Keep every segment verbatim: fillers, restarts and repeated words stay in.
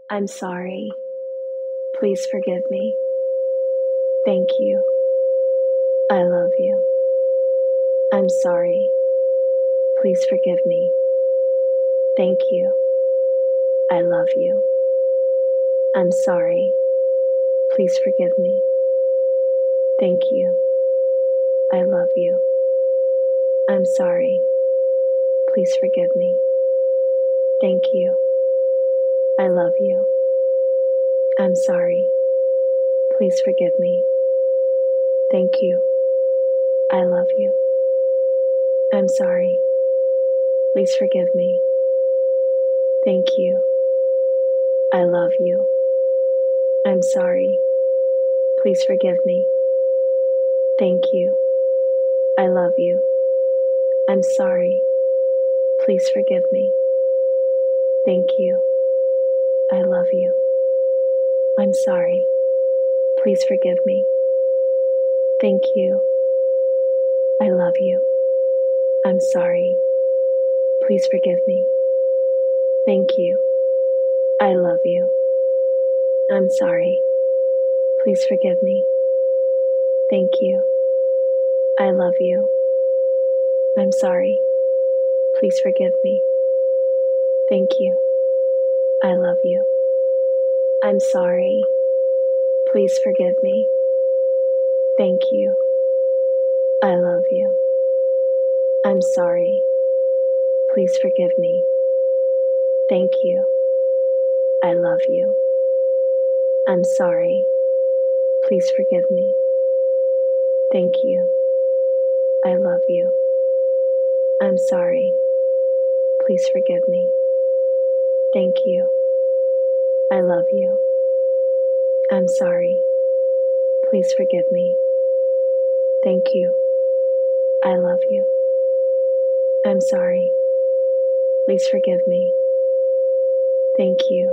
I'm sorry. Please forgive me. Thank you. I love you. I'm sorry. Please forgive me. Thank you. I love you. I'm sorry. Please forgive me. Thank you. I love you. I'm sorry. Please forgive me. Thank you. I love you. I'm sorry. Please forgive me. Thank you. I love you. I'm sorry. Please forgive me. Thank you. I love you. I'm sorry. Please forgive me. Thank you. I love you. I'm sorry. Please forgive me. Thank you. I love you. I'm sorry. Please forgive me. Thank you. I love you. I'm sorry. Please forgive me. Thank you. I love you. I'm sorry. Please forgive me. Thank you. I love you. I'm sorry. Please forgive me. Thank you. I love you. I'm sorry. Please forgive me. Thank you. I love you. I'm sorry. Please forgive me. Thank you. I love you. I'm sorry. Please forgive me. Thank you. I love you. I'm sorry. Please forgive me. Thank you. I love you. I'm sorry. Please forgive me. Thank you. I love you. I'm sorry. Please forgive me. Thank you.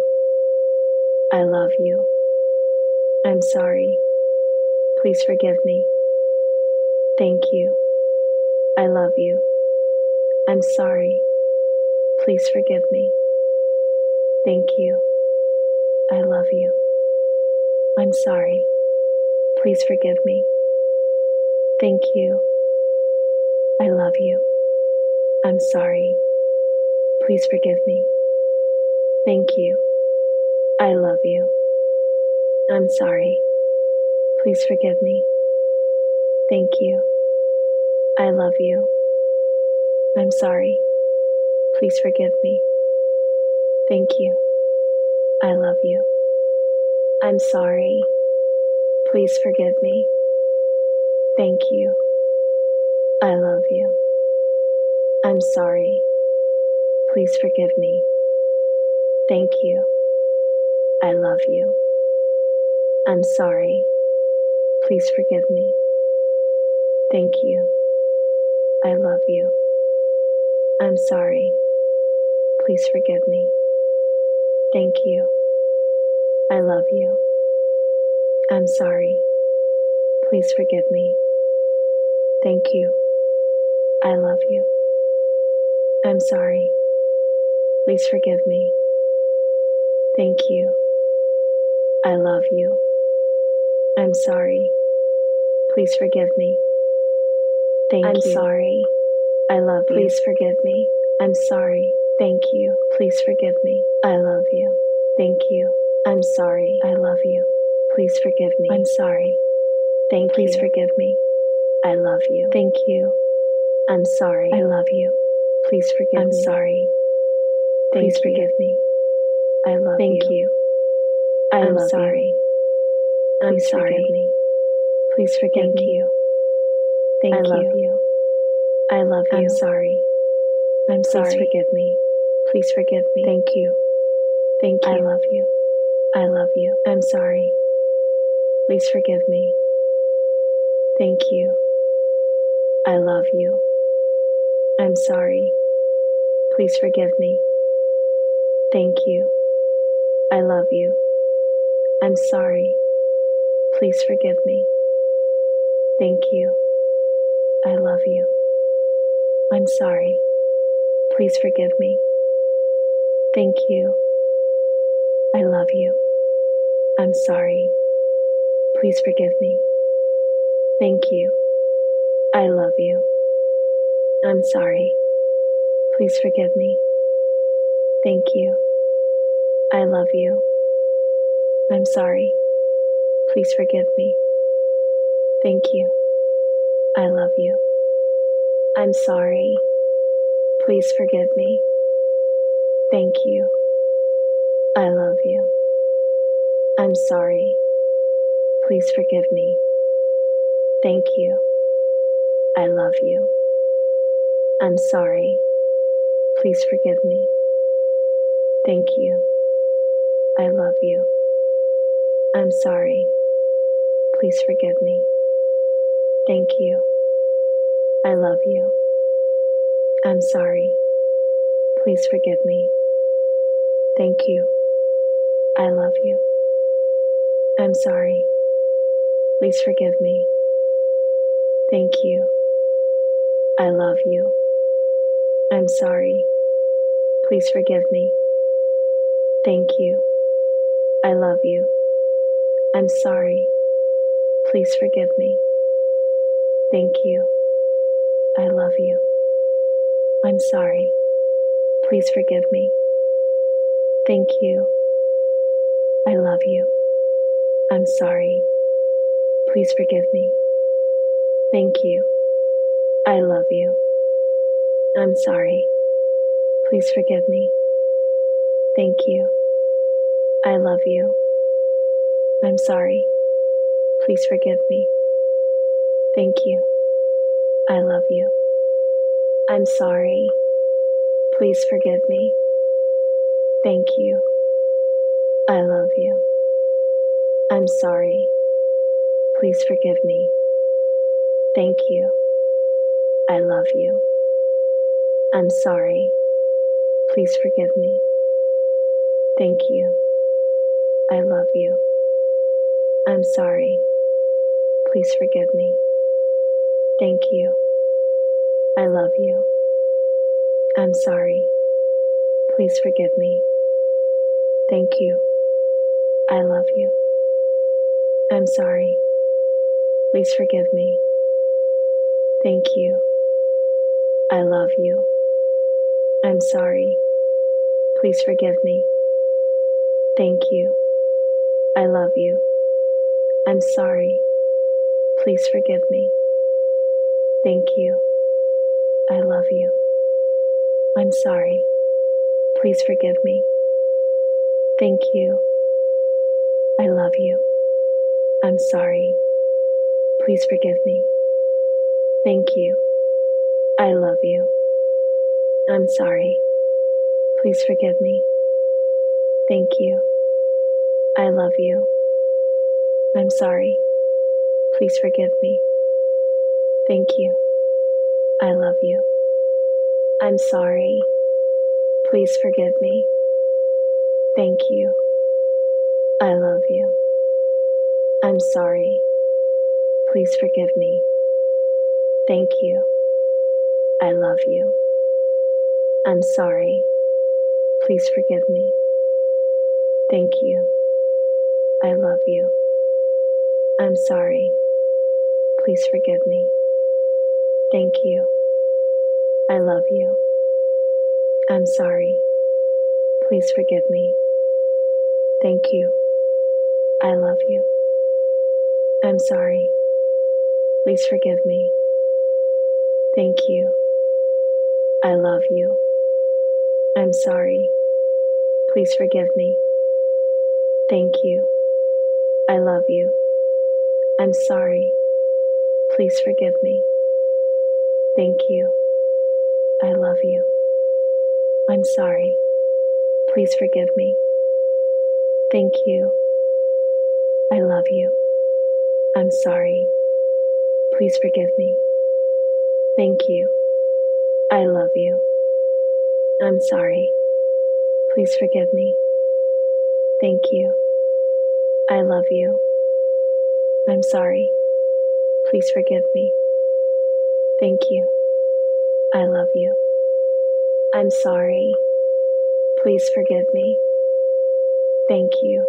I love you. I'm sorry. Please forgive me. Thank you. I love you. I'm sorry. Please forgive me. Thank you. I love you. I'm sorry. Please forgive me. Thank you. I love you. I'm sorry. Please forgive me. Thank you. I love you. I'm sorry. Please forgive me. Thank you. I love you. I'm sorry. Please forgive me. Thank you. I love you. I'm sorry. Please forgive me. Thank you. I love you. I'm sorry. Please forgive me. Thank you. I love you. I'm sorry. Please forgive me. Thank you. I love you. I'm sorry. Please forgive me. Thank you. I love you. I'm sorry. Please forgive me. Thank you. I love you. I'm sorry. Please forgive me. Thank you. I love you. I'm sorry. Please forgive me. Thank I'm you. I'm sorry. I love you. Please forgive me. I'm sorry. Thank you. Please forgive me. I love you. Thank you. I'm sorry. I love you. Please forgive me. I'm sorry. Thank Please you. Forgive me. I love you. Thank you. I'm sorry. I love you. Please forgive I'm me. I'm sorry. Thank Please you. Forgive me. I love Thank you. you. I I'm love sorry. You. I'm Please sorry. Forgive me. Please forgive Thank me. You. Thank I you. love you. I love you. I'm sorry. I'm Please sorry. Forgive me. Please forgive me. Thank you. Thank you. I love you. I love you. I'm sorry. Please forgive me. Thank you. I love you. I'm sorry. Please forgive me. Thank you. I love you. I'm sorry. Please forgive me. Thank you. I love you. I'm sorry. Please forgive me. Thank you. I love you. I'm sorry. Please forgive me. Thank you. I love you. I'm sorry. Please forgive me. Thank you. I love you. I'm sorry. Please forgive me. Thank you. I love you. I'm sorry. Please forgive me. Thank you. I love you. I'm sorry. Please forgive me. Thank you. I love you. I'm sorry. Please forgive me. Thank you. I love you. I'm sorry. Please forgive me. Thank you. I love you. I'm sorry. Please forgive me. Thank you. I love you. I'm sorry. Please forgive me. Thank you. I love you. I'm sorry. Please forgive me. Thank you. I love you. I'm sorry. Please forgive me. Thank you. I love you. I'm sorry. Please forgive me. Thank you. I love you. I'm sorry. Please forgive me. Thank you. I love you. I'm sorry. Please forgive me. Thank you. I love you. I'm sorry. Please forgive me. Thank you. I love you. I'm sorry. Please forgive me. Thank you. I love you. I'm sorry. Please forgive me. Thank you. I love you. I'm sorry. Please forgive me. Thank you. I love you. I'm sorry. Please forgive me. Thank you. I love you. I'm sorry. Please forgive me. Thank you. I love you. I'm sorry. Please forgive me. Thank you. I love you. I'm sorry. Please forgive me. Thank you. I love you. I'm sorry. Please forgive me. Thank you. I love you. I'm sorry. Please forgive me. Thank you. I love you. I'm sorry. Please forgive me. Thank you. I love you. I'm sorry. Please forgive me. Thank you. I love you. I'm sorry. Please forgive me. Thank you. I love you. I'm sorry. Please forgive me. Thank you. I love you. I'm sorry. Please forgive me. Thank you. I love you. I'm sorry. Please forgive me. Thank you. I love you. I'm sorry. Please forgive me. Thank you. I love you. I'm sorry. Please forgive me. Thank you. I love you. I'm sorry. Please forgive me. Thank you. I love you. I'm sorry. Please forgive me. Thank you. I love you. I'm sorry. Please forgive me. Thank you. I love you. I'm sorry. Please forgive me. Thank you. I love you. I'm sorry. Please forgive me. Thank you. I love you. I'm sorry. Please forgive me. Thank you. I love you. I'm sorry. Please forgive me. Thank you. I love you. I'm sorry. Please forgive me. Thank you.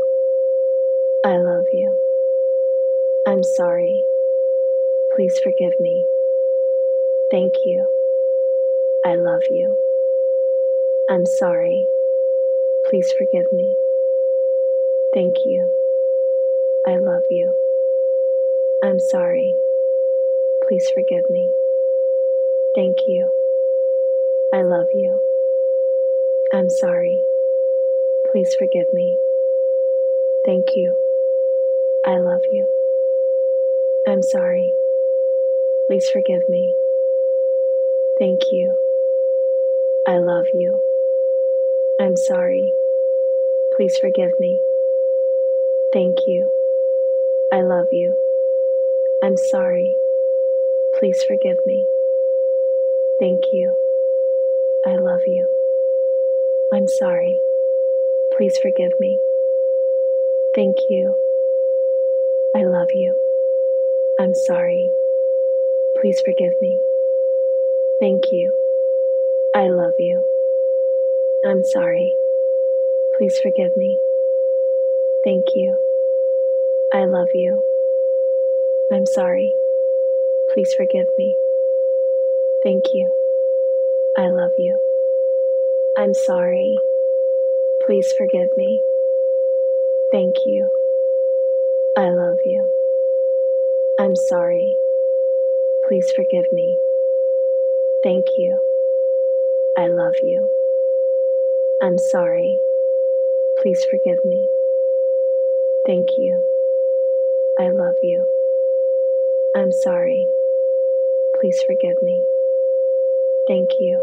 I love you. I'm sorry. Please forgive me. Thank you. I love you. I'm sorry. Please forgive me. Thank you. I love you. I'm sorry. Please forgive me. Thank you. I love you. I'm sorry. Please forgive me. Thank you. I love you. I'm sorry. Please forgive me. Thank you. I love you. I'm sorry. Please forgive me. Thank you. I love you. I'm sorry. Please forgive me. Thank you. I love you. I'm sorry. Please forgive me. Thank you. I love you. I'm sorry. Please forgive me. Thank you. I love you. I'm sorry. Please forgive me. Thank you. I love you. I'm sorry. Please forgive me. Thank you. I love you. I'm sorry. Please forgive me. Thank you. I love you. I'm sorry. Please forgive me. Thank you. I love you. I'm sorry. Please forgive me. Thank you. I love you. I'm sorry. Please forgive me. Thank you.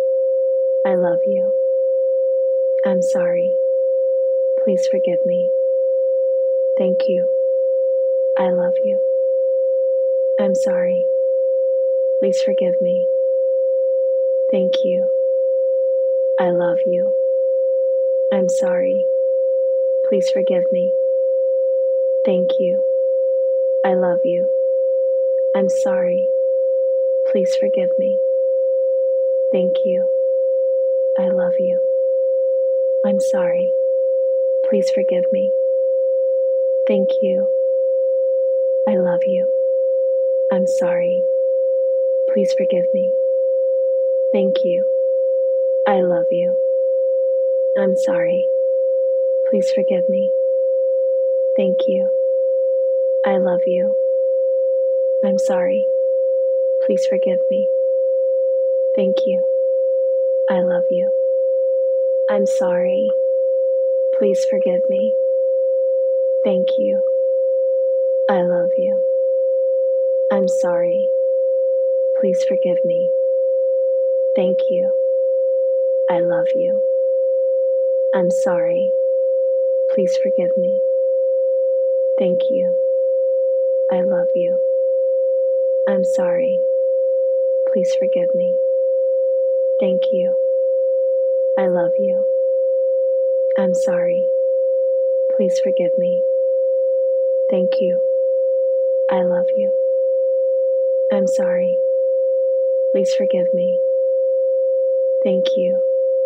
I love you. I'm sorry. Please forgive me. Thank you. I love you. I'm sorry. Please forgive me. Thank you. I love you. I'm sorry. Please forgive me. Thank you. I love you. I'm sorry. Please forgive me. Thank you. I love you. I'm sorry. Please forgive me. Thank you. I love you. I'm sorry. Please forgive me. Thank you. I love you. I'm sorry. Please forgive me. Thank you. I love you. I'm sorry. Please forgive me. Thank you. I love you. I'm sorry. Please forgive me. Thank you. I love you. I'm sorry. Please forgive me. Thank you. I love you. I'm sorry. Please forgive me. Thank you. I love you. I'm sorry. Please forgive me. Thank you. I love you. I'm sorry. Please forgive me. Thank you. I love you. I'm sorry. Please forgive me. Thank you.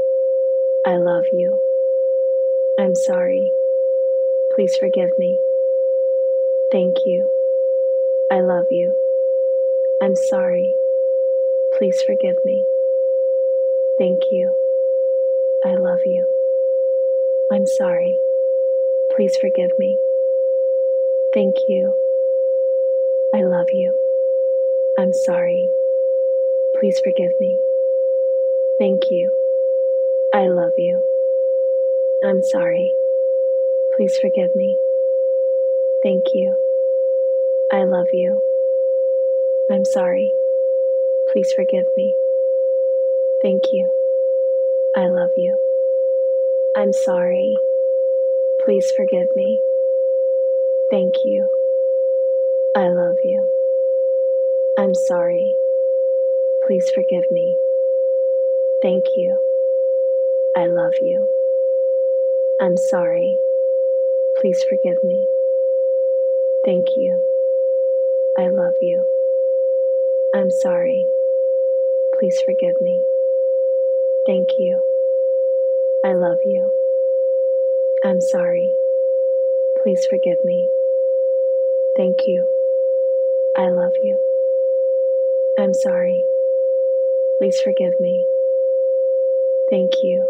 I love you. I'm sorry. Please forgive me. Thank you. I love you. I'm sorry. Please forgive me. Thank you. I love you. I'm sorry. Please forgive me. Thank you. I love you. I'm sorry. Please forgive me. Thank you. I love you. I'm sorry. Please forgive me. Thank you. I love you. I'm sorry. Please forgive me. Thank you. I love you. I'm sorry. Please forgive me. Thank you. I love you. I'm sorry. Please forgive me. Thank you. I love you. I'm sorry. Please forgive me. Thank you. I love you. I'm sorry. Please forgive me. Thank you. I love you. I'm sorry. Please forgive me. Thank you. I love you. I'm sorry. Please forgive me. Thank you.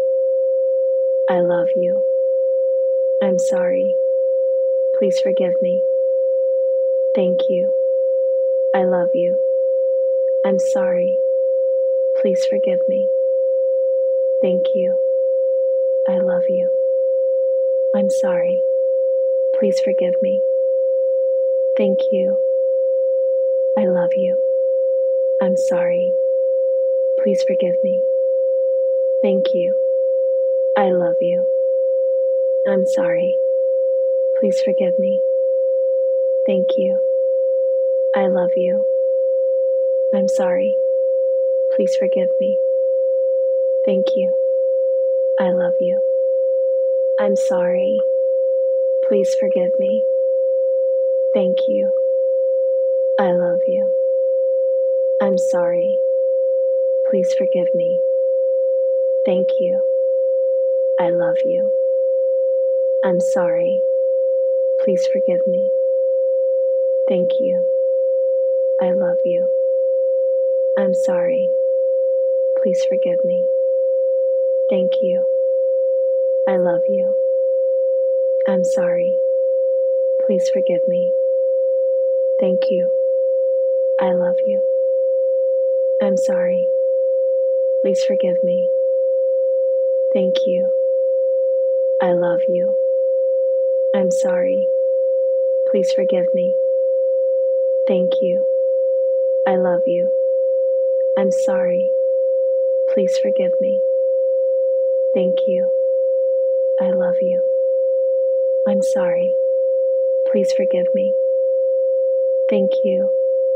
I love you. I'm sorry. Please forgive me. Thank you. I love you. I'm sorry. Please forgive me. Thank you. I love you. I'm sorry. Please forgive me. Thank you. I love you. I'm sorry. Please forgive me. Thank you. I love you. I'm sorry. Please forgive me. Thank you. I love you. I'm sorry. Please forgive me. Thank you. I love you. I'm sorry. Please forgive me. Thank you. I love you. I'm sorry. Please forgive me. Thank you. I love you. I'm sorry. Please forgive me. Thank you. I love you. I'm sorry. Please forgive me. Thank you. I love you. I'm sorry. Please forgive me. Thank you. I love you. I'm sorry. Please forgive me. Thank you. I love you. I'm sorry. Please forgive me. Thank you. I love you. I'm sorry. Please forgive me. Thank you. I love you. I'm sorry. Please forgive me. Thank you.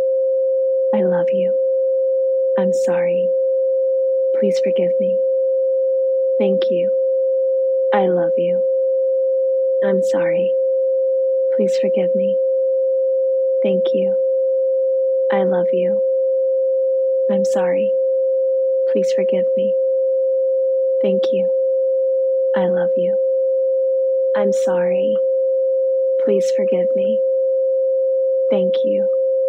I love you. I'm sorry. Please forgive me. Thank you. I love you. I'm sorry. Please forgive me. Thank you. I love you. I'm sorry. Please forgive me. Thank you. I love you. I'm sorry. Please forgive me. Thank you.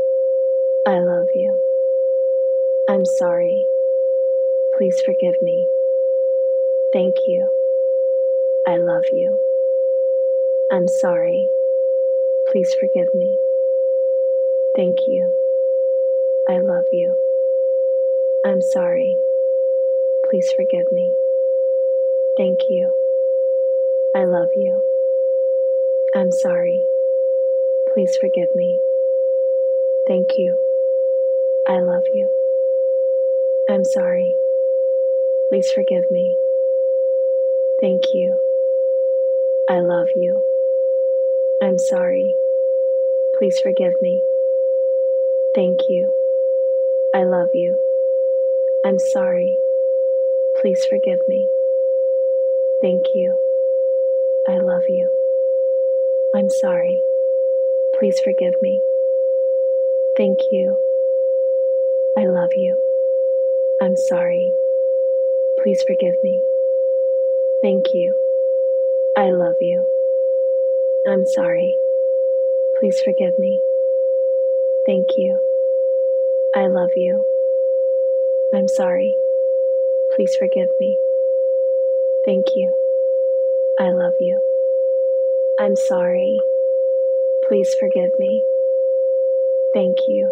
I love you. I'm sorry. Please forgive me. Thank you. I love you. I'm sorry. Please forgive me. Thank you. I love you. I'm sorry. Please forgive me. Thank you. I love you. I'm sorry. Please forgive me. Thank you. I love you. I'm sorry. Please forgive me. Thank you. I love you. I'm sorry. Please forgive me. Thank you. I love you. I'm sorry. Please forgive me. Thank you. I love you. I'm sorry. Please forgive me. Thank you. I love you. I'm sorry. Please forgive me. Thank you. I love you. I'm sorry. Please forgive me. Thank you. I love you. I'm sorry. Please forgive me. Thank you. I love you. I'm sorry. Please forgive me. Thank you.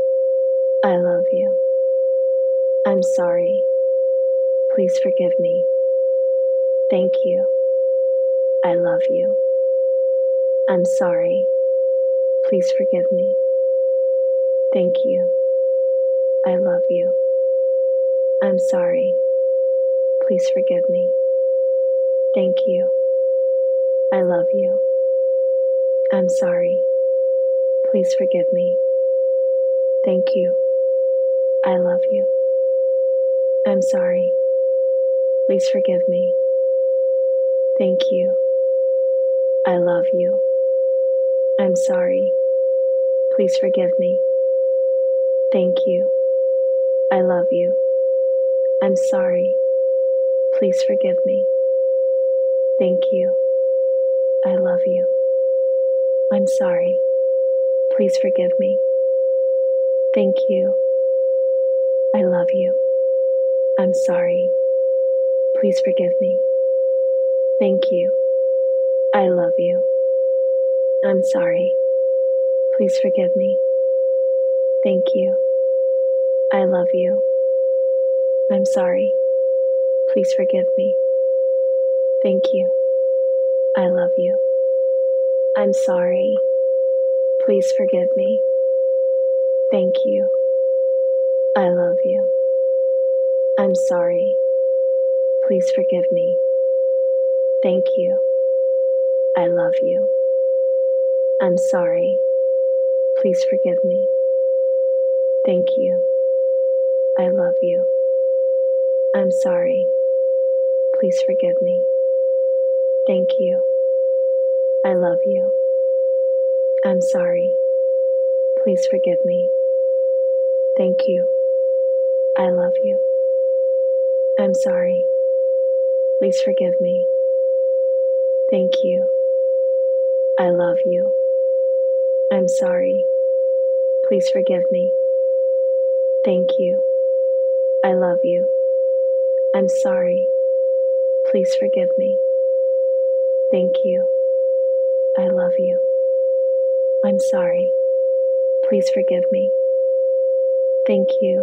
I love you. I'm sorry. Please forgive me. Thank you. I love you. I'm sorry. Please forgive me. Thank you. I love you. I'm sorry. Please forgive me. Thank you. I love you. I'm sorry. Please forgive me. Thank you. I love you. I'm sorry. Please forgive me. Thank you. I love you. I'm sorry. Please forgive me. Thank you. I love you. I'm sorry. Please forgive me. Thank you. I love you. I'm sorry. Please forgive me. Thank you. I love you. I'm sorry. Please forgive me. Thank you. I love you. I'm sorry. Please forgive me. Thank you. I love you. I'm sorry. Please forgive me. Thank you. I love you. I'm sorry. Please forgive me. Thank you. I love you. I'm sorry. Please forgive me. Thank you. I love you. I'm sorry. Please forgive me. Thank you. I love you. I'm sorry. Please forgive me. Thank you. I love you. I'm sorry. Please forgive me. Thank you. I love you. I'm sorry. Please forgive me. Thank you. I love you. I'm sorry. Please forgive me. Thank you. I love you. I'm sorry. Please forgive me. Thank you. I love you. I'm sorry. Please forgive me. Thank you.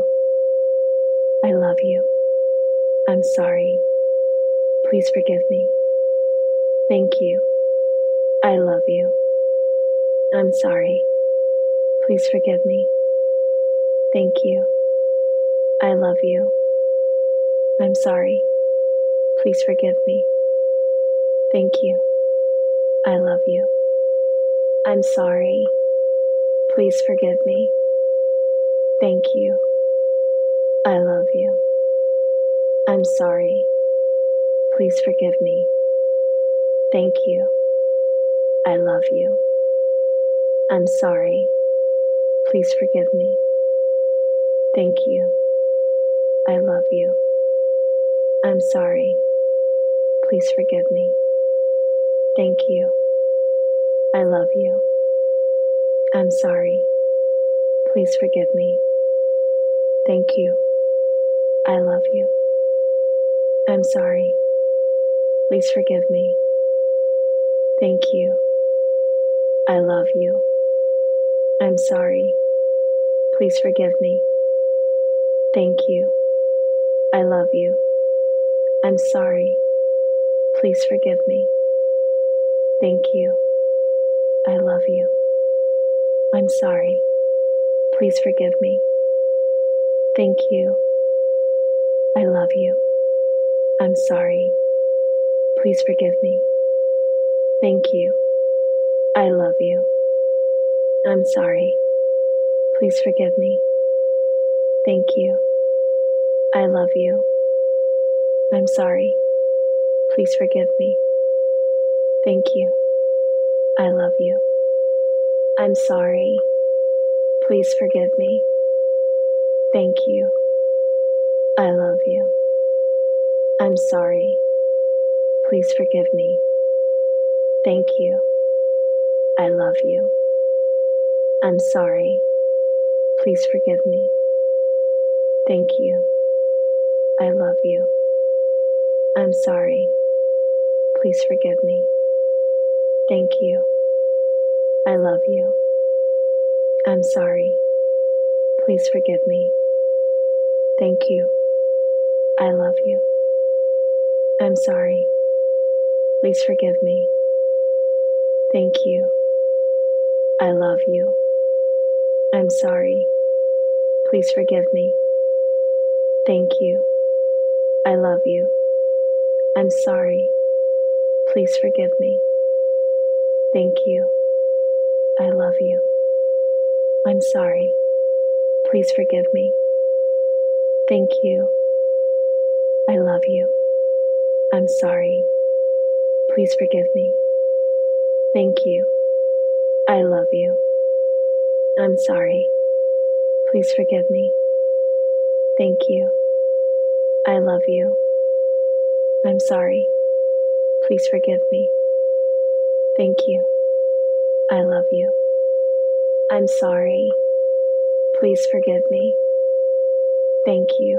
I love you. I'm sorry. Please forgive me. Thank you. I love you. I'm sorry. Please forgive me. Thank you. I love you. I'm sorry. Please forgive me. Thank you. I love you. I'm sorry. Please forgive me. Thank you. I love you. I'm sorry. Please forgive me. Thank you. I love you. I'm sorry. Please forgive me. Thank you. I love you. I'm sorry. Please forgive me. Thank you. I love you. I'm sorry. Please forgive me. Thank you. I love you. I'm sorry. Please forgive me. Thank you. I love you. I'm sorry. Please forgive me. Thank you. I love you. I'm sorry. Please forgive me. Thank you. I love you. I'm sorry. Please forgive me. Thank you. I love you. I'm sorry. Please forgive me. Thank you. I love you. I'm sorry. Please forgive me. Thank you. I love you. I'm sorry. Please forgive me. Thank you. I love you. I'm sorry. Please forgive me. Thank you. I love you. I'm sorry. Please forgive me. Thank you. I love you. I'm sorry. Please forgive me. Thank you. I love you. I'm sorry. Please forgive me. Thank you. I love you. I'm sorry. Please forgive me. Thank you. I love you. I'm sorry. Please forgive me. Thank you. I love you. I'm sorry. Please forgive me. Thank you. I love you. I'm sorry. Please forgive me. Thank you. I love you. I'm sorry. Please forgive me. Thank you. I love you. I'm sorry. Please forgive me. Thank you. I love you. I'm sorry. Please forgive me. Thank you. I love you. I'm sorry. Please forgive me. Thank you. I love you. I'm sorry. Please forgive me. Thank you.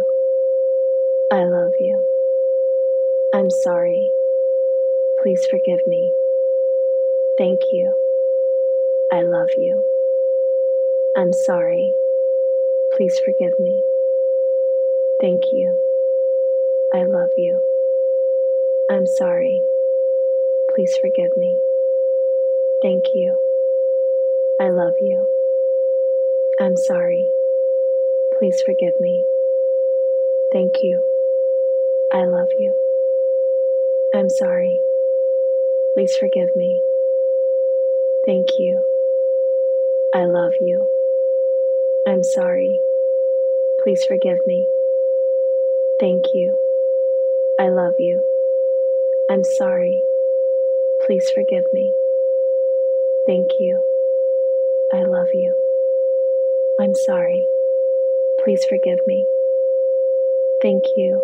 I love you. I'm sorry. Please forgive me. Thank you. I love you. I'm sorry. Please forgive me. Thank you. I love you. I'm sorry. Please forgive me. Thank you. I love you. I'm sorry. Please forgive me. Thank you. I love you. I'm sorry. Please forgive me. Thank you. I love you. I'm sorry. Please forgive me. Thank you. I love you. I'm sorry. Please forgive me. Thank you. I love you. I'm sorry. Please forgive me. Thank you.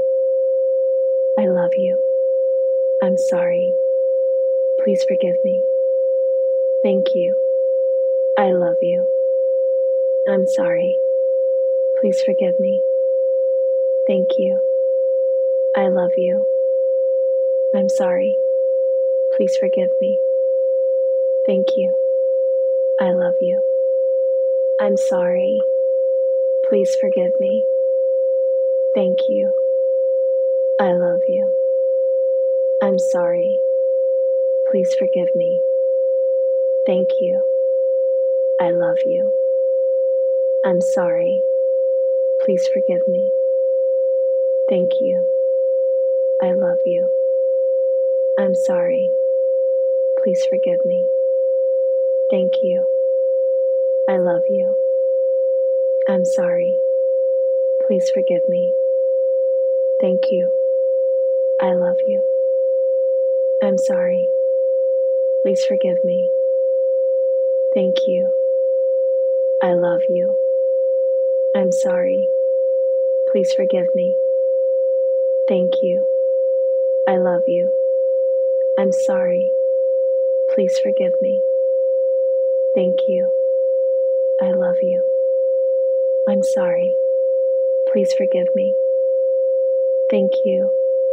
I love you. I'm sorry. Please forgive me. Thank you. I love you. I'm sorry. Please forgive me. Thank you. I love you. I'm sorry. Please forgive me. Thank you. I love you. I'm sorry. Please forgive me. Thank you. I love you. I'm sorry. Please forgive me. Thank you. I love you. I'm sorry. Please forgive me. Thank you. I love you. I'm sorry. Please forgive me. Thank you. I love you. I'm sorry. Please forgive me. Thank you. I love you. I'm sorry. Please forgive me. Thank you. I love you. I'm sorry. Please forgive me. Thank you. I love you. I'm sorry. Please forgive me. Thank you. I love you. I'm sorry. Please forgive me. Thank you.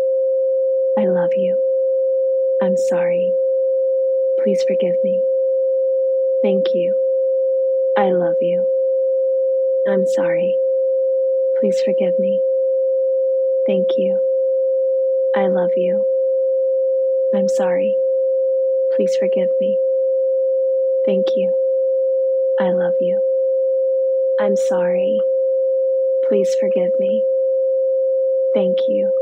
I love you. I'm sorry. Please forgive me. Thank you. I love you. I'm sorry. Please forgive me. Thank you. I love you. I'm sorry. Please forgive me. Thank you. I love you. I'm sorry. Please forgive me. Thank you.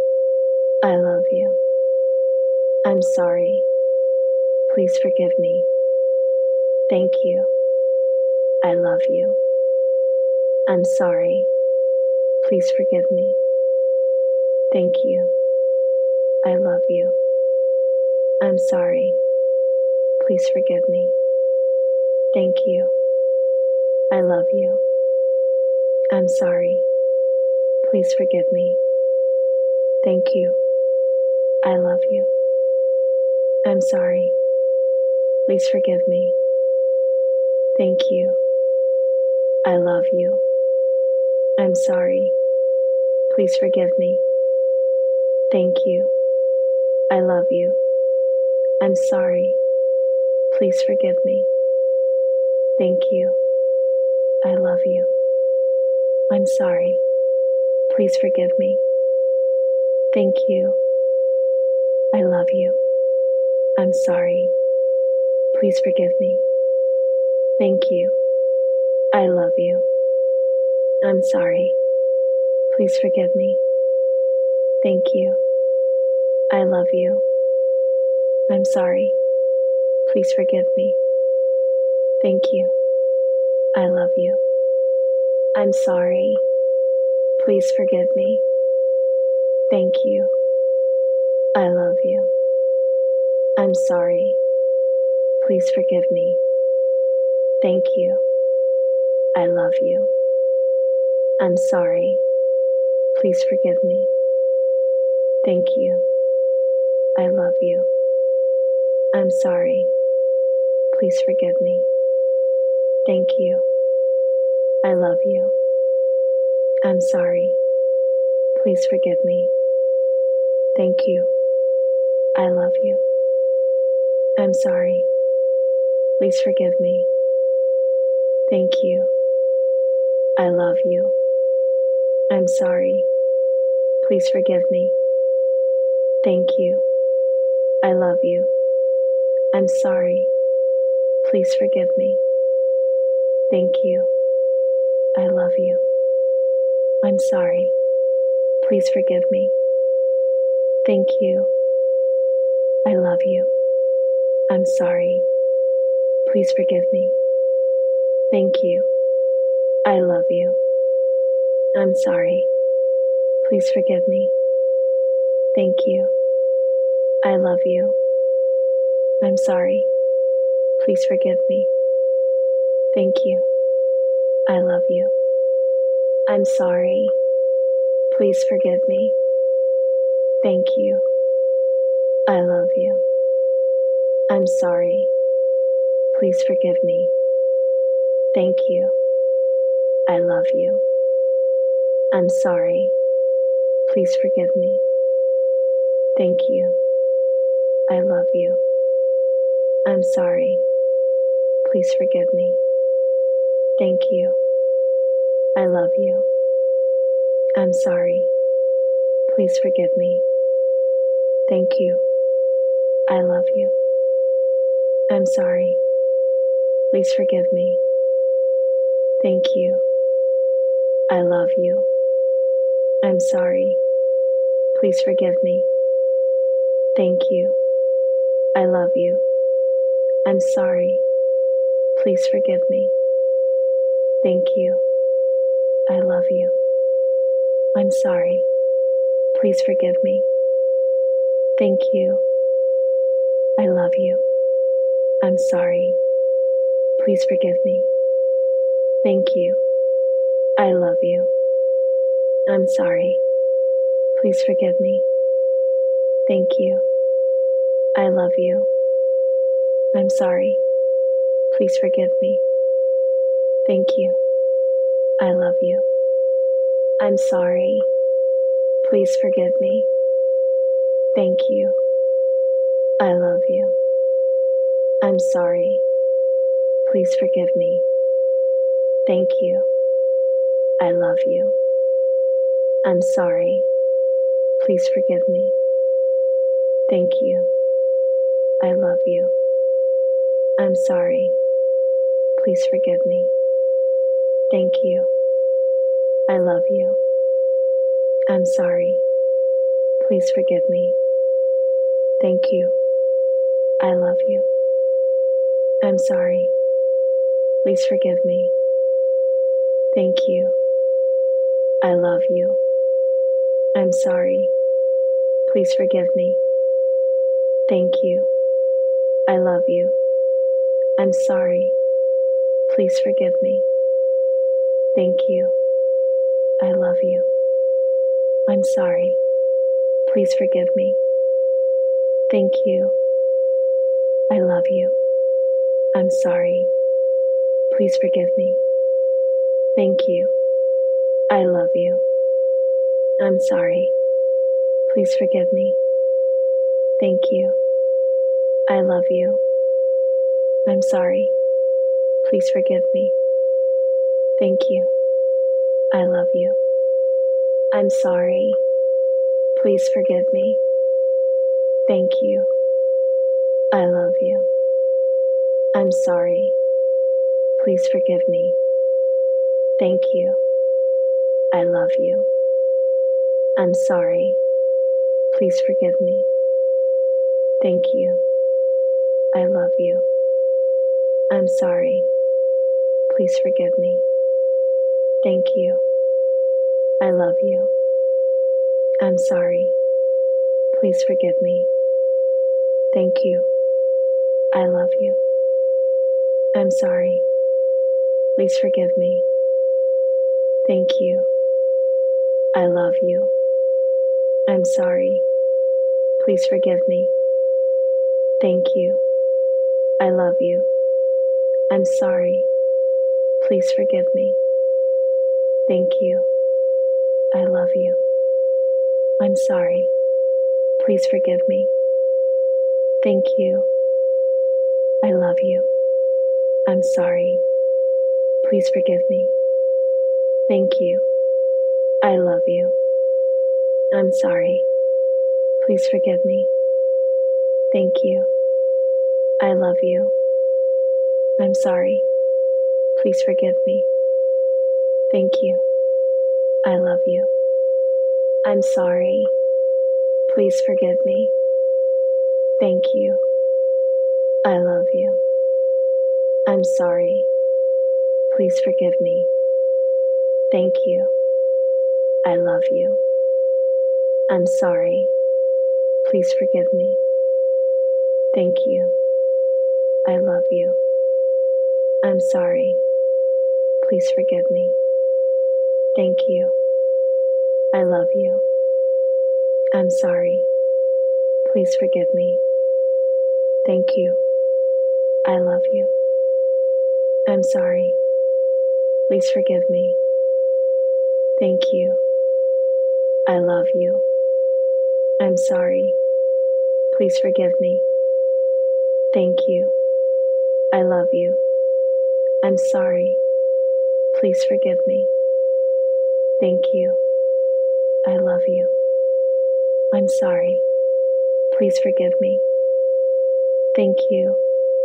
I love you. I'm sorry. Please forgive me. Thank you. I love you. I'm sorry. Please forgive me. Thank you. I love you. I'm sorry. Please forgive me. Thank you. I love you. I'm sorry. Please forgive me. Thank you. I love you. I'm sorry. Please forgive me. Thank you. I love you. I'm sorry. Please forgive me. Thank you. I love you. I'm sorry. Please forgive me. Thank you. I love you. I'm sorry. Please forgive me. Thank you. I love you. I'm sorry. Please forgive me. Thank you. I love you. I'm sorry. Please forgive me. Thank you. I love you. I'm sorry. Please forgive me. Thank you. I love you. I'm sorry. Please forgive me. Thank you. I love you. I'm sorry. Please forgive me. Thank you. I love you. I'm sorry. Please forgive me. Thank you. I love you. I'm sorry. Please forgive me. Thank you. I love you. I'm sorry. Please forgive me. Thank you. I love you. I'm sorry. Please forgive me. Thank you. I love you. I'm sorry. Please forgive me. Thank you. I love you. I'm sorry. Please forgive me. Thank you. I love you. I'm sorry. Please forgive me. Thank you. I love you. I'm sorry. Please forgive me. Thank you. I love you. I'm sorry. Please forgive me. Thank you. I love you. I'm sorry. Please forgive me. Thank you. I love you. I'm sorry. Please forgive me. Thank you. I love you. I'm sorry. Please forgive me. Thank you. I love you. I'm sorry. Please forgive me. Thank you. I love you. I'm sorry. Please forgive me. Thank you. I love you. I'm sorry. Please forgive me. Thank you. I love you. I'm sorry. Please forgive me. Thank you. I love you. I'm sorry. Please forgive me. Thank you. I love you. I'm sorry. Please forgive me. Thank you. I love you. I'm sorry. Please forgive me. Thank you. I love you. I'm sorry. Please forgive me. Thank you. I love you. I'm sorry. Please forgive me. Thank you. I love you. I'm sorry. Please forgive me. Thank you. I love you. I'm sorry. Please forgive me. Thank you. I love you. I'm sorry. Please forgive me. Thank you. I love you. I'm sorry. Please forgive me. Thank you. I love you. I'm sorry. Please forgive me. Thank you. I love you. I'm sorry. Please forgive me. Thank you. I love you. I'm sorry. Please forgive me. Thank you. I love you. I'm sorry. Please forgive me. Thank you. I love you. I'm sorry. Please forgive me. Thank you. I love you. I'm sorry. Please forgive me. Thank you. I love you. I'm sorry. Please forgive me. Thank you. I love you. I'm sorry. Please forgive me. Thank you. I love you. I'm sorry. Please forgive me. Thank you. I love you. I'm sorry. Please forgive me. Thank you. I love you. I'm sorry. Please forgive me. Thank you. I love you. I'm sorry. Please forgive me. Thank you. I love you. I'm sorry. Please forgive me. Thank you. I love you. I'm sorry. Please forgive me. Thank you. I love you. I'm sorry. Please forgive me. Thank you. I love you. I'm sorry. Please forgive me. Thank you. I love you. I'm sorry. Please forgive me. Thank you. I love you. I'm sorry. Please forgive me. Thank you. I love you. I'm sorry. Please forgive me. Thank you. I love you. I'm sorry. Please forgive me. Thank you. I love you. I'm sorry. Please forgive me. Thank you. I love you. I'm sorry. Please forgive me. Thank you. I love you. I'm sorry. Please forgive me. Thank you. I love you. I'm sorry. Please forgive me. Thank you. I love you. I'm sorry. Please forgive me. Thank you. I love you. I'm sorry. Please forgive me. Thank you. I love you. I'm sorry. Please forgive me. Thank you. I love you. I'm sorry. Please forgive me. Thank you. I love you. I'm sorry. Please forgive me. Thank you. I love you. I'm sorry. Please forgive me. Thank you. I love you. I'm sorry. Please forgive me. Thank you. I love you. I'm sorry. Please forgive me. Thank you. I love you. I'm sorry. Please forgive me. Thank you. I love you. I'm sorry. Please forgive me. Thank you.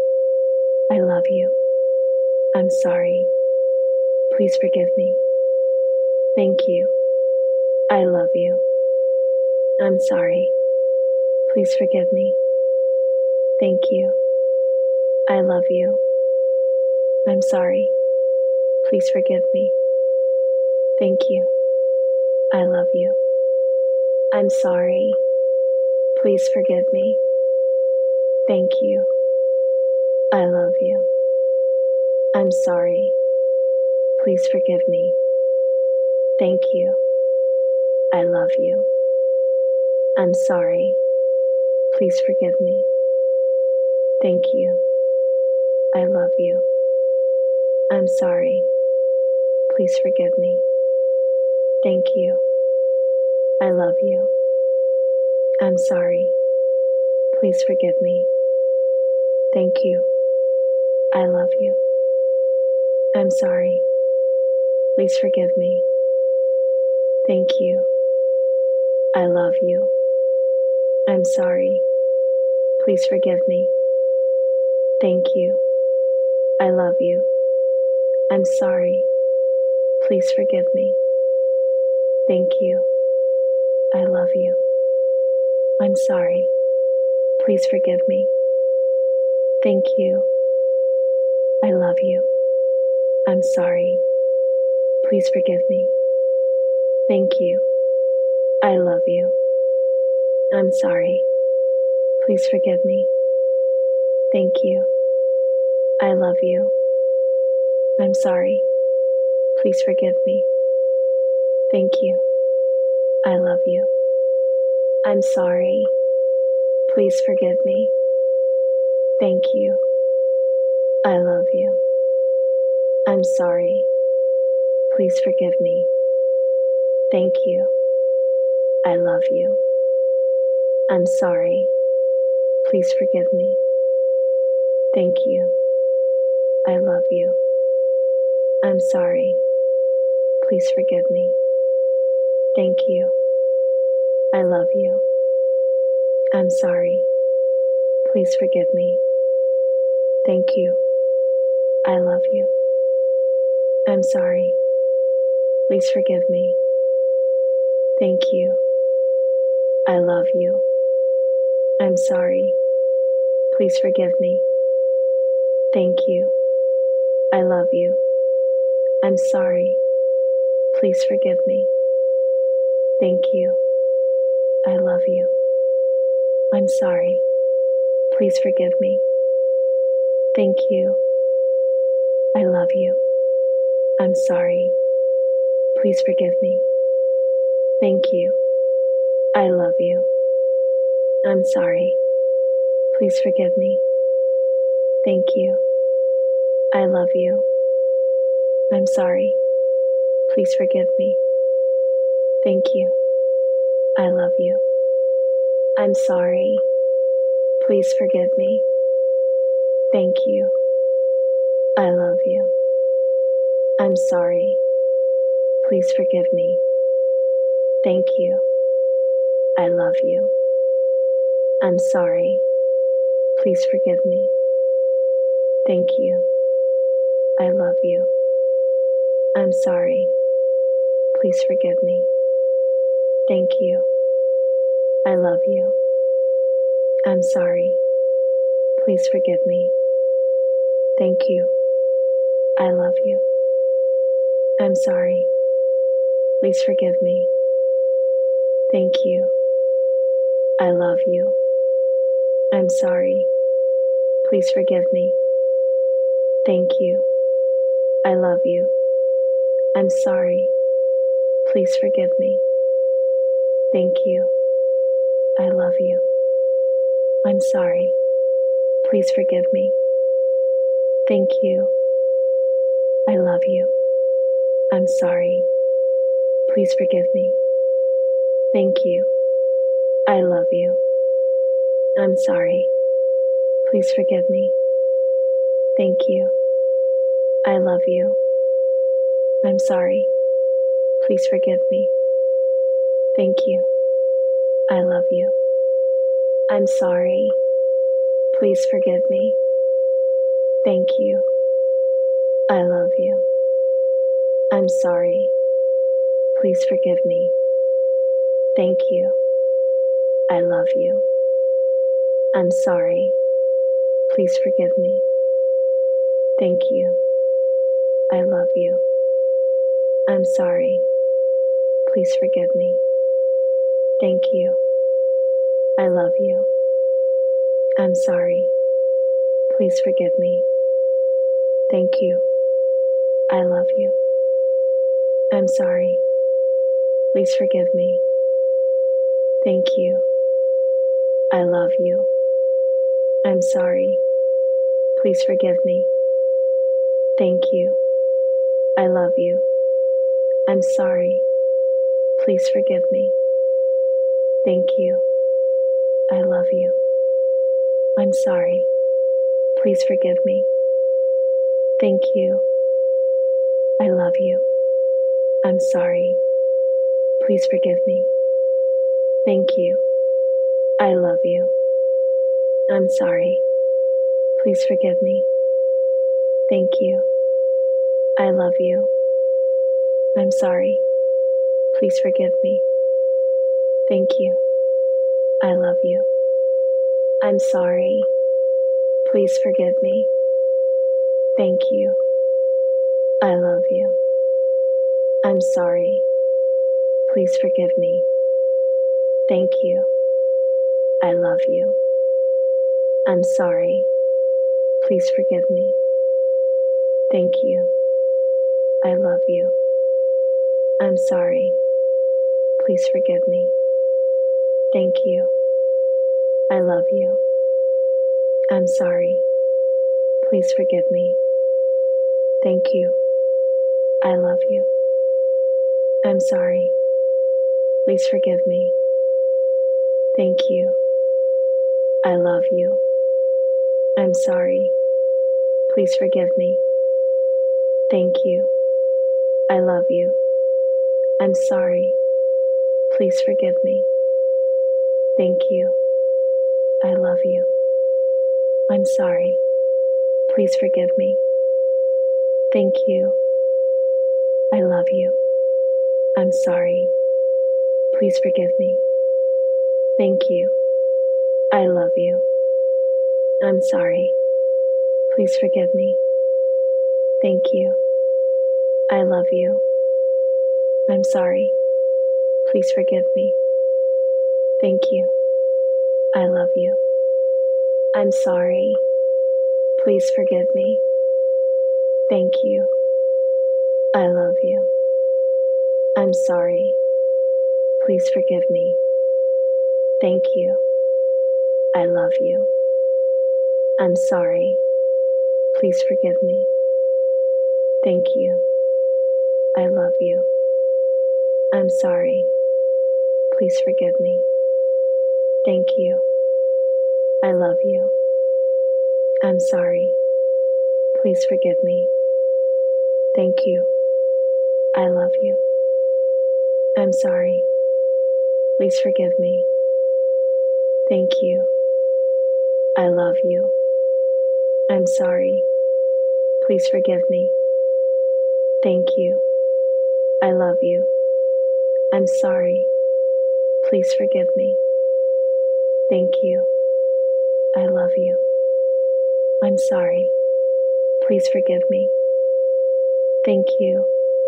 I love you. I'm sorry. Please forgive me. Thank you. I love you. I'm sorry. Please forgive me. Thank you. I love you. I'm sorry. Please forgive me. Thank you. I love you. I'm sorry. Please forgive me. Thank you. I love you. I'm sorry. Please forgive me. Thank you. I love you. I'm sorry. Please forgive me. Thank you. I love you. I'm sorry. Please forgive me. Thank you. I love you. I'm sorry. Please forgive me. Thank you. I love you. I'm sorry. Please forgive me. Thank you. I love you. I'm sorry. Please forgive me. Thank you. I love you. I'm sorry. Please forgive me. Thank you. I love you. I'm sorry. Please forgive me. Thank you. I love you. I'm sorry. Please forgive me. Thank you. I love you. I'm sorry. Please forgive me. Thank you. I love you. I'm sorry. Please forgive me. Thank you. I love you. I'm sorry. Please forgive me. Thank you. I love you. I'm sorry. Please forgive me. Thank you. I love you. I'm sorry. Please forgive me. Thank you. I love you. I'm sorry. Please forgive me. Thank you. I love you. I'm sorry. Please forgive me. Thank you. I love you. I'm sorry. Please forgive me. Thank you. I love you. I'm sorry. Please forgive me. Thank you. I love you. I'm sorry. Please forgive me. Thank you. I love you. I'm sorry. Please forgive me. Thank you. I love you. I'm sorry. Please forgive me. Thank you. I love you. I'm sorry. Please forgive me. Thank you. I love you. I'm sorry. Please forgive me. Thank you. I love you. I'm sorry. Please forgive me. Thank you. I love you. I'm sorry. Please forgive me. Thank you. I love you. I'm sorry. Please forgive me. Thank you. I love you. I'm sorry. Please forgive me. Thank you. I love you. I'm sorry. Please forgive me. Thank you. I love you. I'm sorry. Please forgive me. Thank you. I love you. I'm sorry. Please forgive me. Thank you. I love you. I'm sorry. Please forgive me. Thank you. I love you. I'm sorry. Please forgive me. Thank you. I love you. I'm sorry. Please forgive me. Thank you. I love you. I'm sorry. Please forgive me. Thank you. I love you. I'm sorry. Please forgive me. Thank you. I love you. I'm sorry. Please forgive me. Thank you. I love you. I'm sorry. Please forgive me. Thank you. I love you. I'm sorry. Please forgive me. Thank you. I love you. I'm sorry. Please forgive me. Thank you. I love you. I'm sorry. Please forgive me. Thank you. I love you. I'm sorry. Please forgive me. Thank you. I love you. I'm sorry. Please forgive me. Thank you. I love you. I'm sorry. Please forgive me. Thank you. I love you. I'm sorry. Please forgive me. Thank you. I love you. I'm sorry. Please forgive me. Thank you. I love you. I'm sorry. Please forgive me. Thank you. I love you. I'm sorry. Please forgive me. Thank you. I love you. I'm sorry. Please forgive me. Thank you. I love you. I'm sorry. Please forgive me. Thank you. I love you. I'm sorry. Please forgive me. Thank you. I love you. I'm sorry. Please forgive me. Thank you. I love you. I'm sorry. Please forgive me. Thank you. I love you. I'm sorry. Please forgive me. Thank you. I love you. I'm sorry. Please forgive me. Thank you. I love you. I'm sorry. Please forgive me. Thank you. I love you. I'm sorry. Please forgive me. Thank you. I love you. I'm sorry. Please forgive me. Thank you. I love you. I'm sorry. Please forgive me. Thank you. I love you. I'm sorry. Please forgive me. Thank you. I love you. I'm sorry. Please forgive me. Thank you. I love you. I'm sorry. Please forgive me. Thank you. I love you. I'm sorry. Please forgive me. Thank you. I love you. I'm sorry. Please forgive me. Thank you. I love you. I'm sorry. Please forgive me. Thank you. I love you. I'm sorry. Please forgive me. Thank you. I love you. I'm sorry. Please forgive me. Thank you. I love you. I'm sorry. Please forgive me. Thank you. I love you. I'm sorry. Please forgive me. Thank you. I love you. I'm sorry. Please forgive me. Thank you. I love you. I'm sorry. Please forgive me. Thank you. I love you. I'm sorry. Please forgive me. Thank you.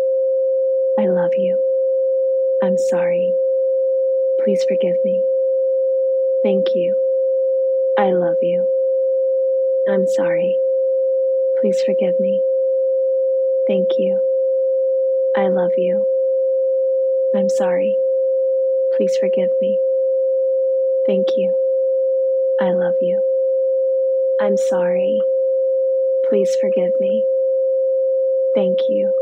I love you. I'm sorry. Please forgive me. Thank you. I love you. I'm sorry. Please forgive me. Thank you. I love you. I'm sorry. Please forgive me. Thank you. I love you. I'm sorry. Please forgive me. Thank you.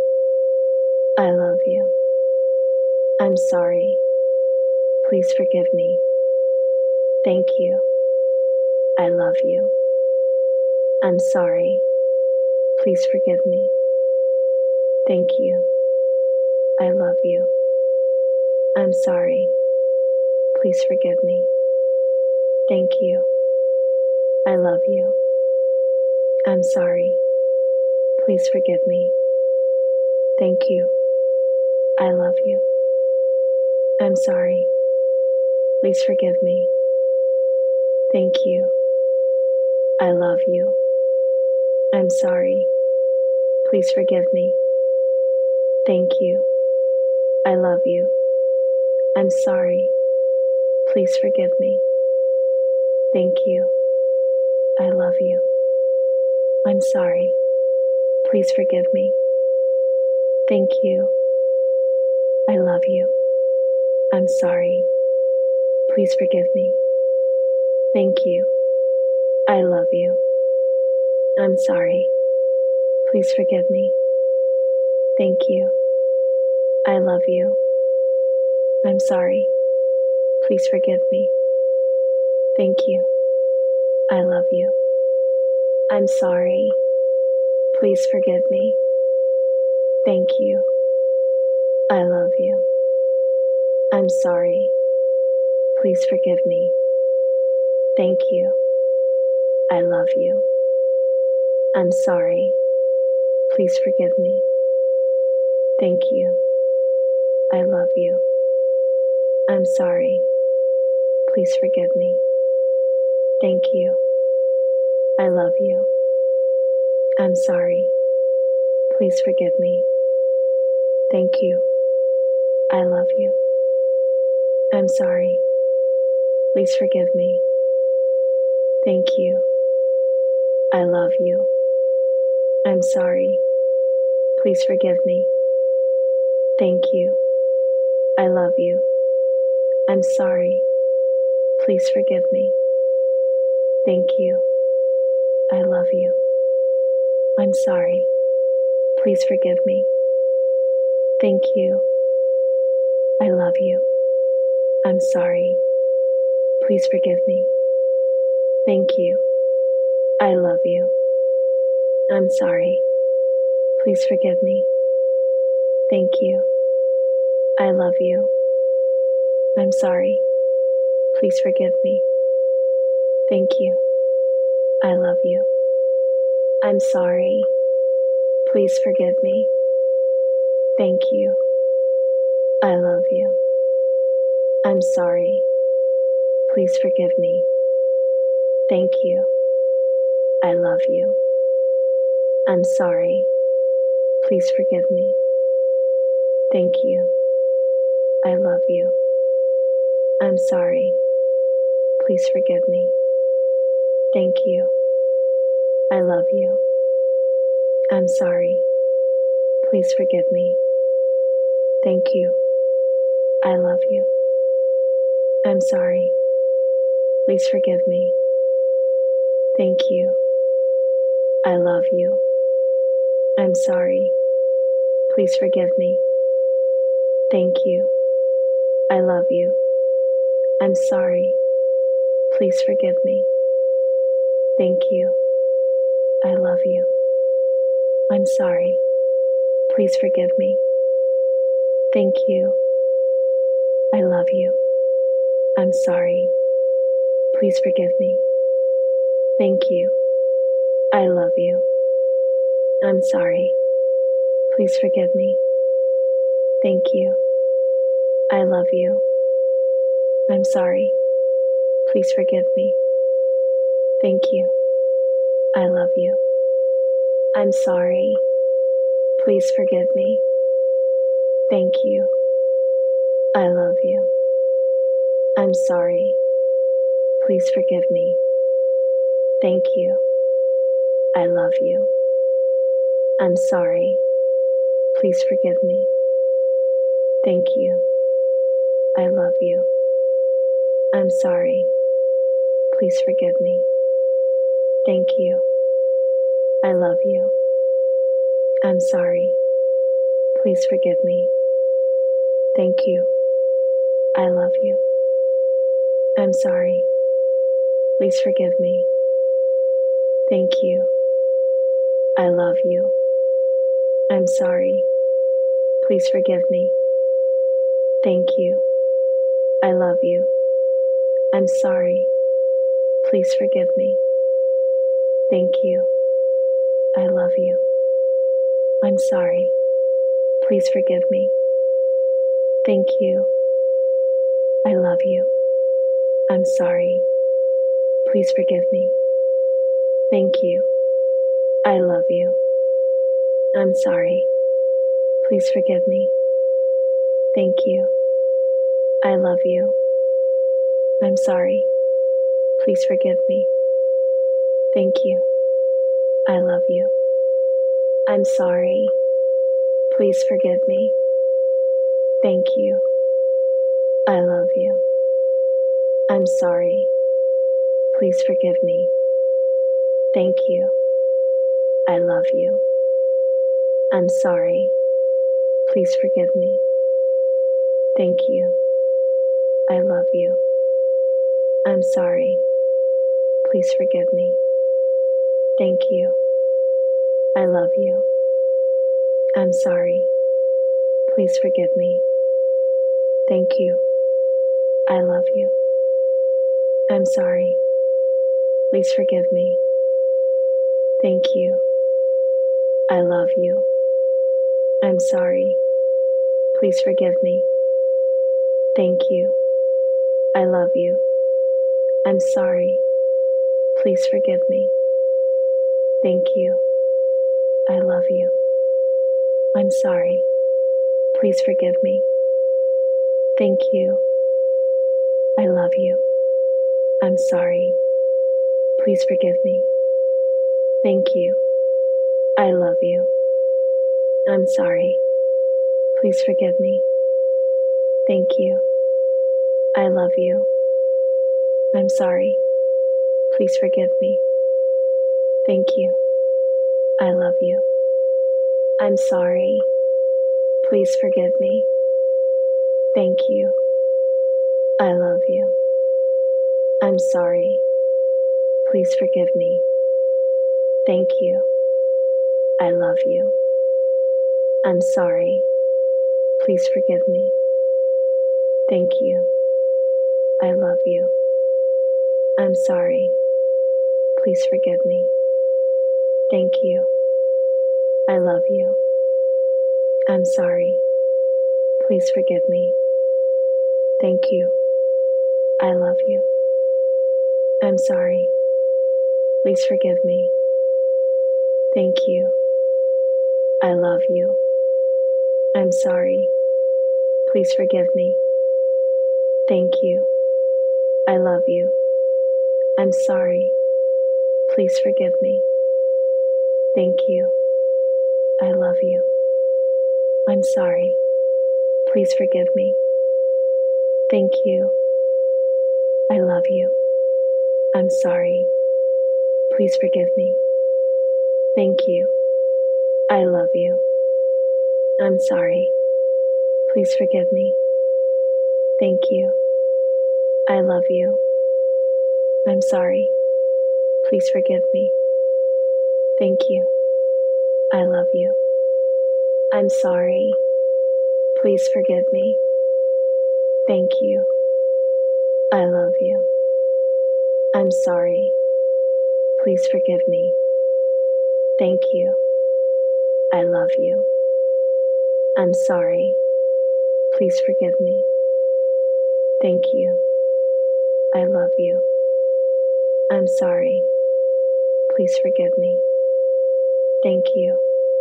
I love you. I'm sorry. Please forgive me. Thank you. I love you. I'm sorry. Please forgive me. Thank you. I love you. I'm sorry. Please forgive me. Thank you. I love you. I'm sorry. Please forgive me. Thank you. I love you. I'm sorry. Please forgive me. Thank you. I love you. I'm sorry. Please forgive me. Thank you. I love you. I'm sorry. Please forgive me. Thank you. I love you. I'm sorry. Please forgive me. Thank you. I love you. I'm sorry. Please forgive me. Thank you. I love you. I'm sorry. Please forgive me. Thank you. I love you. I'm sorry. Please forgive me. Thank you. I love you. I'm sorry. Please forgive me. Thank you. I love you. I'm sorry. Please forgive me. Thank you. I love you. I'm sorry. Please forgive me. Thank you. I love you. I'm sorry. Please forgive me. Thank you. I love you. I'm sorry. Please forgive me. Thank you. I love you. I'm sorry. Please forgive me. Thank you. I love you. I'm sorry. Please forgive me. Thank you. I love you. I'm sorry. Please forgive me. Thank you. I love you. I'm sorry. Please forgive me. Thank you. I love you. I'm sorry. Please forgive me. Thank you. I love you. I'm sorry. Please forgive me. Thank you. I love you. I'm sorry. Please forgive me. Thank you. I love you. I'm sorry. Please forgive me. Thank you. I love you. I'm sorry. Please forgive me. Thank you. I love you. I'm sorry. Please forgive me. Thank you. I love you. I'm sorry. Please forgive me. Thank you. I love you. I'm sorry. Please forgive me. Thank you. I love you. I'm sorry. Please forgive me. Thank you. I love you. I'm sorry. Please forgive me. Thank you. I love you. I'm sorry. Please forgive me. Thank you. I love you. I'm sorry. Please forgive me. Thank you. I love you. I'm sorry. Please forgive me. Thank you. I love you. I'm sorry. Please forgive me. Thank you. I love you. I'm sorry. Please forgive me. Thank you. I love you. I'm sorry. Please forgive me. Thank you. I love you. I'm sorry. Please forgive me. Thank you. I love you. I'm sorry. Please forgive me. Thank you. I love you. I'm sorry. Please forgive me. Thank you. I love you. I'm sorry. Please forgive me. Thank you. I love you. I'm sorry. Please forgive me. Thank you. I love you. I'm sorry. Please forgive me. Thank you. I love you. I'm sorry. Please forgive me. Thank you. I love you. I'm sorry. Please forgive me. Thank you. I love you. I'm sorry. Please forgive me. Thank you. I love you. I'm sorry. Please forgive me. Thank you. I love you. I'm sorry. Please forgive me. Thank you. I love you. I'm sorry. Please forgive me. Thank you. I love you. I'm sorry. Please forgive me. Thank you. I love you. I'm sorry. Please forgive me. Thank you. I love you. I'm sorry. Please forgive me. Thank you. I love you. I'm sorry. Please forgive me. Thank you. I love you. I'm sorry. Please forgive me. Thank you. I love you. I'm sorry. Please forgive me. Thank you. I love you. I'm sorry. Please forgive me. Thank you. I love you. I'm sorry. Please forgive me. Thank you. I love you. I'm sorry. Please forgive me. Thank you. I love you. I'm sorry. Please forgive me. Thank you. I love you. I'm sorry. Please forgive me. Thank you. I love you. I'm sorry. Please forgive me. Thank you. I love you. I'm sorry. Please forgive me. Thank you. I love you. I'm sorry. Please forgive me. Thank you. I love you. I'm sorry. Please forgive me. Thank you. I love you. I'm sorry. Please forgive me. Thank you. I love you. I'm sorry. Please forgive me. Thank you. I love you. I'm sorry. Please forgive me. Thank you. I love you. I'm sorry. Please forgive me. Thank you. I love you. I'm sorry. Please forgive me. Thank you. I love you. I'm sorry. Please forgive me. Thank you. I love you. I'm sorry. Please forgive me. Thank you. I love you. I'm sorry. Please forgive me. Thank you. I love you. I'm sorry. Please forgive me. Thank you. I love you. I'm sorry. Please forgive me. Thank you. I love you. I'm sorry. Please forgive me. Thank you. I love you. I'm sorry. Please forgive me. Thank you.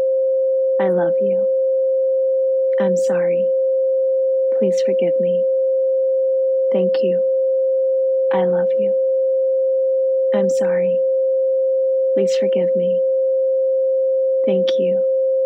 I love you. I'm sorry. Please forgive me. Thank you. I love you. I'm sorry. Please forgive me. Thank you.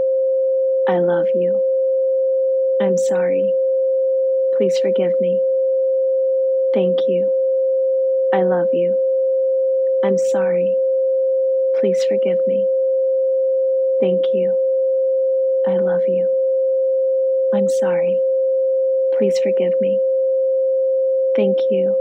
I love you. I'm sorry. Please forgive me. Thank you. I love you. I'm sorry. Please forgive me. Thank you. I love you. I'm sorry. Please forgive me. Thank you.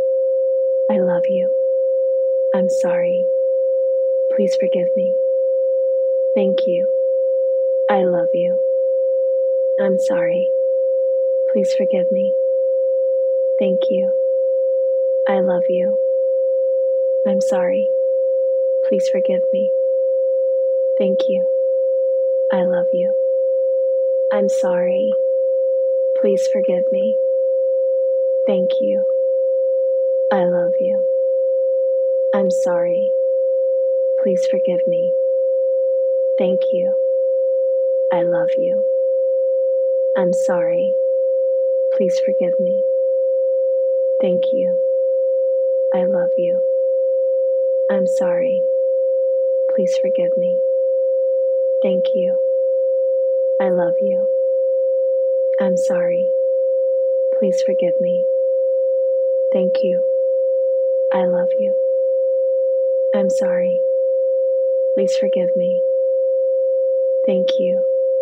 I love you. I'm sorry. Please forgive me. Thank you. I love you. I'm sorry. Please forgive me. Thank you. I love you. I'm sorry. Please forgive me. Thank you. I love you. I'm sorry. Please forgive me. Thank you. I love you. I'm sorry. Please forgive me. Thank you. I love you. I'm sorry. Please forgive me. Thank you. I love you. I'm sorry. Please forgive me. Thank you. I love you. I'm sorry. Please forgive me. Thank you. I love you. I'm sorry. Please forgive me. Thank you.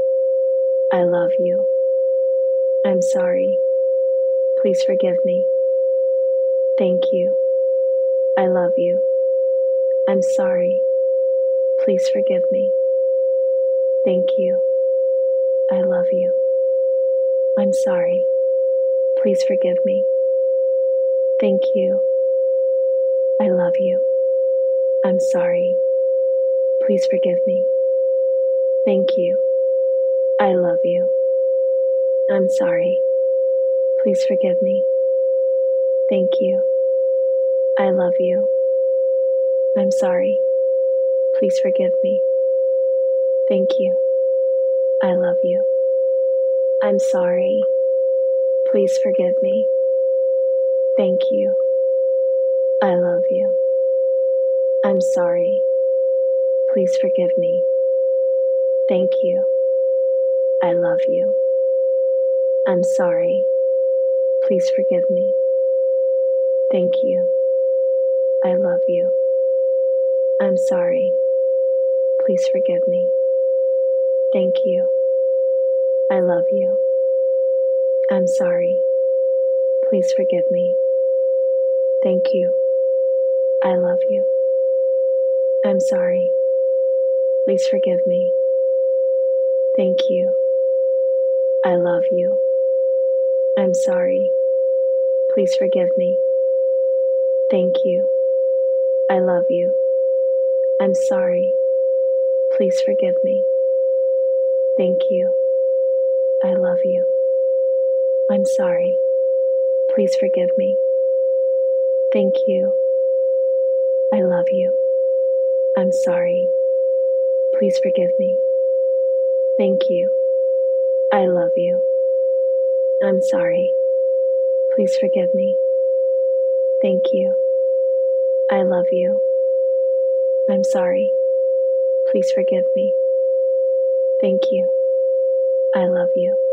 I love you. I'm sorry. Please forgive me. Thank you. I love you. I'm sorry. Please forgive me. Thank you. I love you. I'm sorry. Please forgive me. Thank you. I love you. I'm sorry. Please forgive me. Thank you. I love you. I'm sorry. Please forgive me. Thank you. I love you. I'm sorry. Please forgive me. Thank you. I love you. I'm sorry. Please forgive me. Thank you. I love you. I'm sorry. Please forgive me. Thank you. I love you. I'm sorry. Please forgive me. Thank you. I love you. I'm sorry. Please forgive me. Thank you. I love you. I'm sorry. Please forgive me. Thank you. I love you. I'm sorry. Please forgive me. Thank you. I love you. I'm sorry. Please forgive me. Thank you. I love you. I'm sorry. Please forgive me. Thank you. I love you. I'm sorry. Please forgive me. Thank you. I love you. I'm sorry. Please forgive me. Thank you. I love you. I'm sorry. Please forgive me. Thank you. I love you. I'm sorry. Please forgive me. Thank you. I love you.